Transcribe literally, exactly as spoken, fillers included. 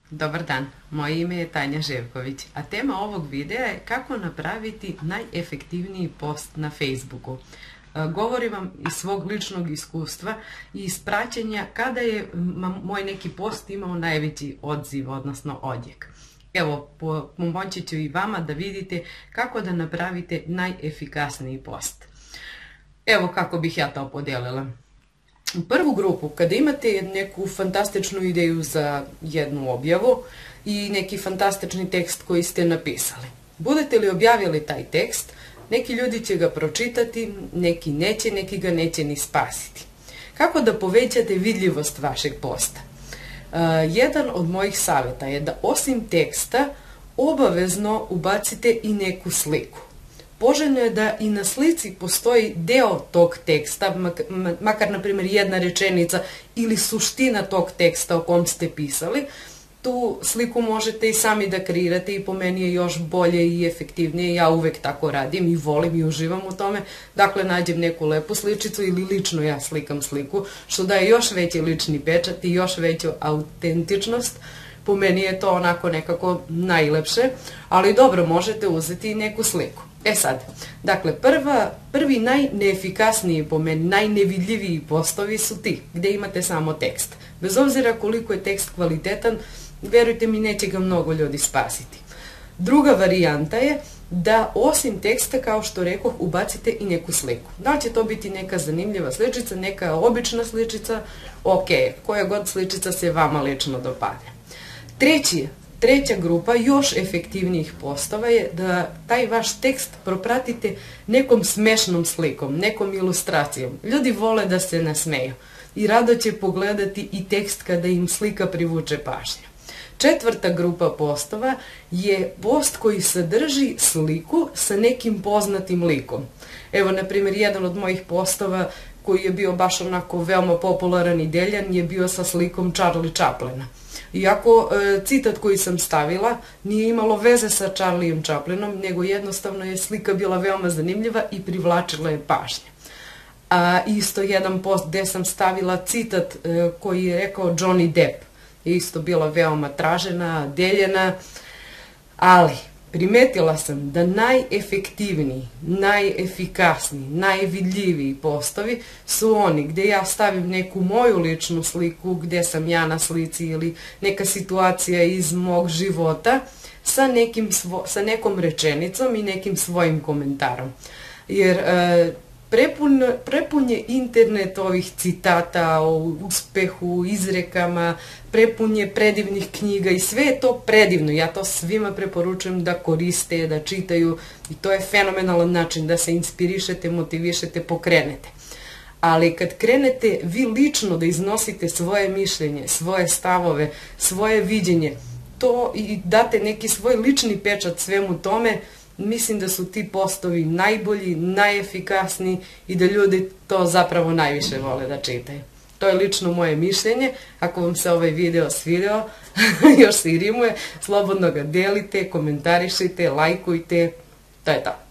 Dobar dan, moje ime je Tanja Ževković, a tema ovog videa je kako napraviti najefektivniji post na Facebooku. Govorim vam iz svog ličnog iskustva i iz praćenja kada je moj neki post imao najveći odziv, odnosno odjek. Evo, pomoći ću i vama da vidite kako da napravite najefikasniji post. Evo kako bih ja to podelila. U prvu grupu, kada imate neku fantastičnu ideju za jednu objavu i neki fantastični tekst koji ste napisali, budete li objavili taj tekst, neki ljudi će ga pročitati, neki neće, neki ga neće ni spasiti. Kako da povećate vidljivost vašeg posta? Uh, jedan od mojih savjeta je da osim teksta obavezno ubacite i neku sliku. Poželjno je da i na slici postoji deo tog teksta, makar na primjer jedna rečenica ili suština tog teksta o kom ste pisali. Tu sliku možete i sami da kreirate i po meni je još bolje i efektivnije. Ja uvek tako radim i volim i uživam u tome. Dakle, nađem neku lepu sličicu ili lično ja slikam sliku, što daje još veći lični pečat i još veću autentičnost. Po meni je to onako nekako najlepše, ali dobro, možete uzeti i neku sliku. E sad, dakle, prva, prvi najneefikasniji, po meni, najnevidljiviji postovi su ti, gde imate samo tekst. Bez obzira koliko je tekst kvalitetan, verujte mi, neće ga mnogo ljudi spasiti. Druga varijanta je da osim teksta, kao što rekoh, ubacite i neku sliku. Da li će to biti neka zanimljiva sličica, neka obična sličica, ok, koja god sličica se vama lično dopadne. Treći, treća grupa još efektivnijih postova je da taj vaš tekst propratite nekom smešnom slikom, nekom ilustracijom. Ljudi vole da se nasmeju i rado će pogledati i tekst kada im slika privuče pažnju. Četvrta grupa postova je post koji sadrži sliku sa nekim poznatim likom. Evo, na primjer, jedan od mojih postova koji je bio baš onako veoma popularan i deljan je bio sa slikom Charlie Chaplina. Iako e, citat koji sam stavila nije imalo veze sa Charlijem Chaplinom, nego jednostavno je slika bila veoma zanimljiva i privlačila je pažnje. A isto jedan post gde sam stavila citat e, koji je rekao Johnny Depp. Je isto bila veoma tražena, deljena, ali primetila sam da najefektivniji, najefikasniji, najvidljiviji postovi su oni gde ja stavim neku moju ličnu sliku, gde sam ja na slici ili neka situacija iz mog života sa, nekim svo, sa nekom rečenicom i nekim svojim komentarom. Jer e, Prepun, prepun je internet ovih citata o uspehu, izrekama, prepun je predivnih knjiga i sve je to predivno. Ja to svima preporučujem da koriste, da čitaju i to je fenomenalan način da se inspirišete, motivišete, pokrenete. Ali kad krenete vi lično da iznosite svoje mišljenje, svoje stavove, svoje viđenje, to i date neki svoj lični pečat svemu tome, mislim da su ti postovi najbolji, najefikasniji i da ljudi to zapravo najviše vole da čitaju. To je lično moje mišljenje. Ako vam se ovaj video svideo, još se i rimuje, slobodno ga delite, komentarišite, lajkujte, to je to.